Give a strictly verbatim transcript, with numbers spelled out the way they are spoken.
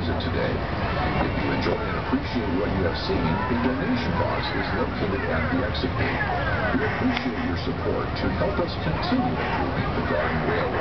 visit today. If you enjoy and appreciate what you have seen, a donation box is located at the exit gate. We appreciate your support to help us continue improving the Garden Railway.